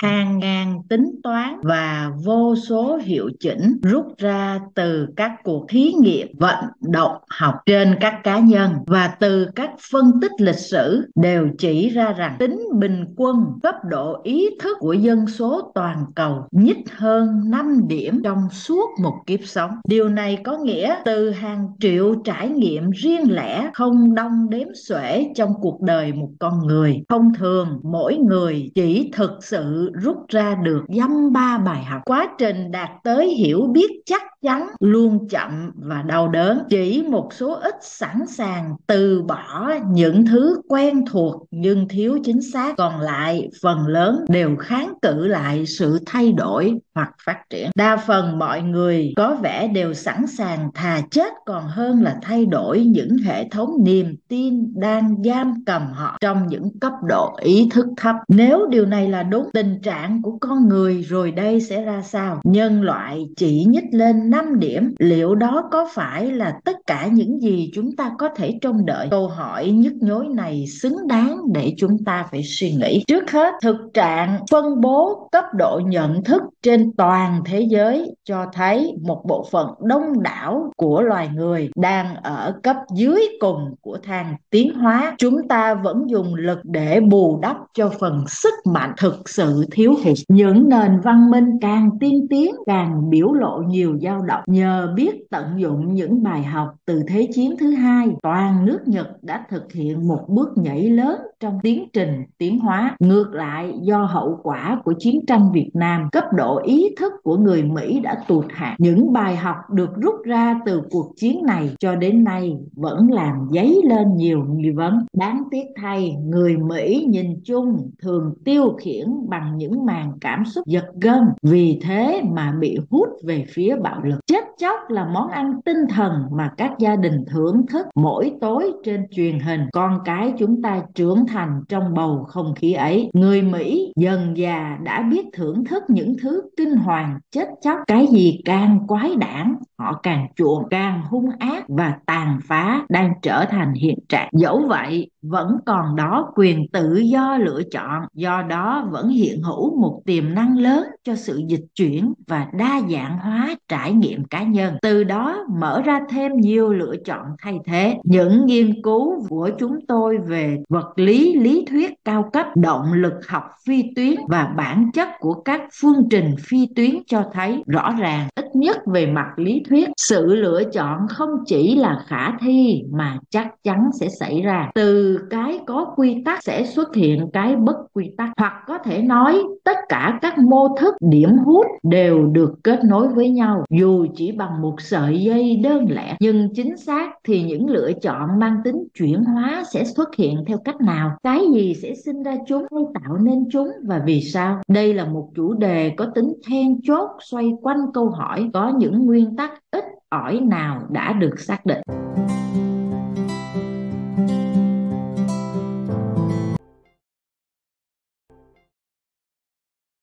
hàng ngàn tính toán và vô số hiệu chỉnh rút ra từ các cuộc thí nghiệm vận động học trên các cá nhân và từ các phân tích lịch sử đều chỉ ra rằng tính bình quân cấp độ ý thức của dân số toàn cầu nhích hơn 5 điểm trong suốt một kiếp sống. Điều này có nghĩa từ hàng triệu trải nghiệm riêng lẻ không đong đếm xuể trong cuộc đời một con người. Thông thường mỗi người chỉ thực sự rút ra được dăm ba bài học. Quá trình đạt tới hiểu biết chắc chắn luôn chậm và đau đớn. Chỉ một số ít sẵn sàng từ bỏ những thứ quen thuộc nhưng thiếu chính xác, còn lại phần lớn đều kháng cự lại sự thay đổi hoặc phát triển. Đa phần mọi người có vẻ đều sẵn sàng thà chết còn hơn là thay đổi những hệ thống niềm tin đang giam cầm họ trong những cấp độ ý thức thấp. Nếu điều này là đúng, tình trạng của con người rồi đây sẽ ra sao? Nhân loại chỉ nhích lên 5 điểm, liệu đó có phải là tất cả những gì chúng ta có thể trông đợi? Câu hỏi nhức nhối này xứng đáng để chúng ta phải suy nghĩ. Trước hết, thực trạng phân bố cấp độ nhận thức trên toàn thế giới cho thấy một bộ phận đông đảo của loài người đang ở cấp dưới cùng của thang tiến hóa. Chúng ta vẫn dùng lực để bù đắp cho phần sức mạnh thực sự thiếu hụt. Những nền văn minh càng tiên tiến càng biểu lộ nhiều dao động. Nhờ biết tận dụng những bài học từ Thế chiến thứ hai, toàn nước Nhật đã thực hiện một bước nhảy lớn trong tiến trình tiến hóa. Ngược lại, do hậu quả của chiến tranh Việt Nam, cấp độ ý thức của người Mỹ đã tụt hạng. Những bài học được rút ra từ cuộc chiến này cho đến nay vẫn làm dấy lên nhiều nghi vấn. Đáng tiếc thay, người Mỹ nhìn chung thường tiêu khiển bằng những màn cảm xúc giật gân, vì thế mà bị hút về phía bạo lực. Chết chóc là món ăn tinh thần mà các gia đình thưởng thức mỗi tối trên truyền hình. Con cái chúng ta trưởng thành trong bầu không khí ấy. Người Mỹ dần già đã biết thưởng thức những thứ kinh hoàng chết chóc. Cái gì càng quái đản họ càng chuộng, càng hung ác và tàn phá đang trở thành hiện trạng. Dẫu vậy, vẫn còn đó quyền tự do lựa chọn, do đó vẫn hiện hữu một tiềm năng lớn cho sự dịch chuyển và đa dạng hóa trải nghiệm cá nhân. Từ đó mở ra thêm nhiều lựa chọn thay thế. Những nghiên cứu của chúng tôi về vật lý lý thuyết cao cấp, động lực học phi tuyến và bản chất của các phương trình phi tuyến cho thấy rõ ràng, ít nhất về mặt lý thuyết, sự lựa chọn không chỉ là khả thi mà chắc chắn sẽ xảy ra. Từ cái có quy tắc sẽ xuất hiện cái bất quy tắc, hoặc có thể nói tất cả các mô thức điểm hút đều được kết nối với nhau, dù chỉ bằng một sợi dây đơn lẻ. Nhưng chính xác thì những lựa chọn mang tính chuyển hóa sẽ xuất hiện theo cách nào? Cái gì sẽ sinh ra chúng hay tạo nên chúng, và vì sao? Đây là một chủ đề có tính then chốt xoay quanh câu hỏi có những nguyên tắc ít ỏi nào đã được xác định.